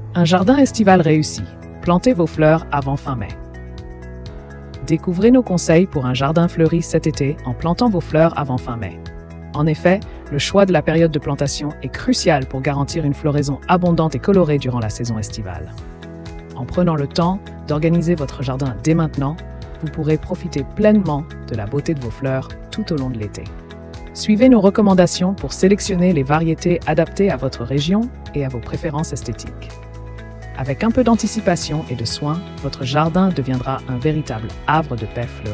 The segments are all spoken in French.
Un jardin estival réussi. Plantez vos fleurs avant fin mai. Découvrez nos conseils pour un jardin fleuri cet été en plantant vos fleurs avant fin mai. En effet, le choix de la période de plantation est crucial pour garantir une floraison abondante et colorée durant la saison estivale. En prenant le temps d'organiser votre jardin dès maintenant, vous pourrez profiter pleinement de la beauté de vos fleurs tout au long de l'été. Suivez nos recommandations pour sélectionner les variétés adaptées à votre région et à vos préférences esthétiques. Avec un peu d'anticipation et de soin, votre jardin deviendra un véritable havre de paix fleuri.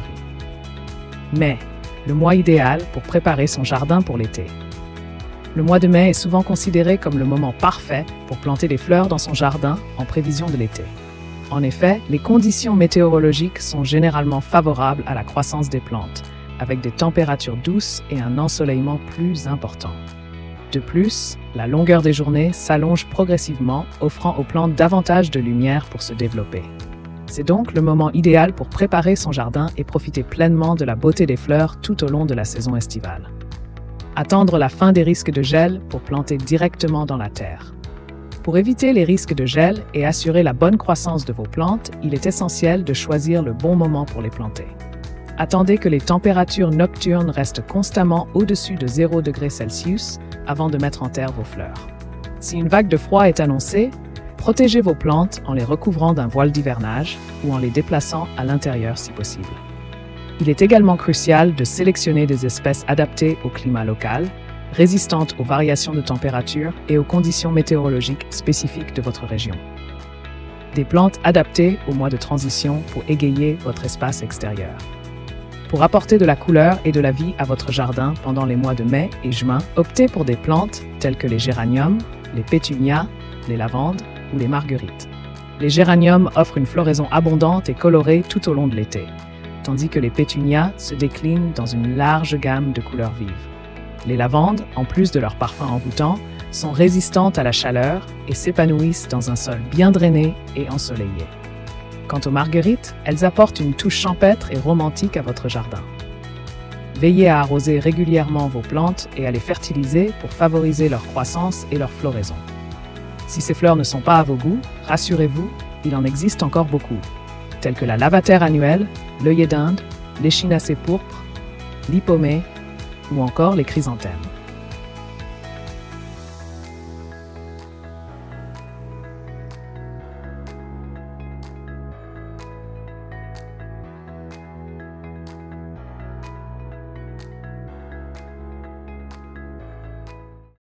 Mai, le mois idéal pour préparer son jardin pour l'été. Le mois de mai est souvent considéré comme le moment parfait pour planter des fleurs dans son jardin en prévision de l'été. En effet, les conditions météorologiques sont généralement favorables à la croissance des plantes, avec des températures douces et un ensoleillement plus important. De plus, la longueur des journées s'allonge progressivement, offrant aux plantes davantage de lumière pour se développer. C'est donc le moment idéal pour préparer son jardin et profiter pleinement de la beauté des fleurs tout au long de la saison estivale. Attendre la fin des risques de gel pour planter directement dans la terre. Pour éviter les risques de gel et assurer la bonne croissance de vos plantes, il est essentiel de choisir le bon moment pour les planter. Attendez que les températures nocturnes restent constamment au-dessus de 0 degrés Celsius avant de mettre en terre vos fleurs. Si une vague de froid est annoncée, protégez vos plantes en les recouvrant d'un voile d'hivernage ou en les déplaçant à l'intérieur si possible. Il est également crucial de sélectionner des espèces adaptées au climat local, résistantes aux variations de température et aux conditions météorologiques spécifiques de votre région. Des plantes adaptées au mois de transition pour égayer votre espace extérieur. Pour apporter de la couleur et de la vie à votre jardin pendant les mois de mai et juin, optez pour des plantes telles que les géraniums, les pétunias, les lavandes ou les marguerites. Les géraniums offrent une floraison abondante et colorée tout au long de l'été, tandis que les pétunias se déclinent dans une large gamme de couleurs vives. Les lavandes, en plus de leur parfum envoûtant, sont résistantes à la chaleur et s'épanouissent dans un sol bien drainé et ensoleillé. Quant aux marguerites, elles apportent une touche champêtre et romantique à votre jardin. Veillez à arroser régulièrement vos plantes et à les fertiliser pour favoriser leur croissance et leur floraison. Si ces fleurs ne sont pas à vos goûts, rassurez-vous, il en existe encore beaucoup, telles que la lavater annuelle, l'œillet d'Inde, l'échinacée pourpre, l'hypomée ou encore les chrysanthèmes.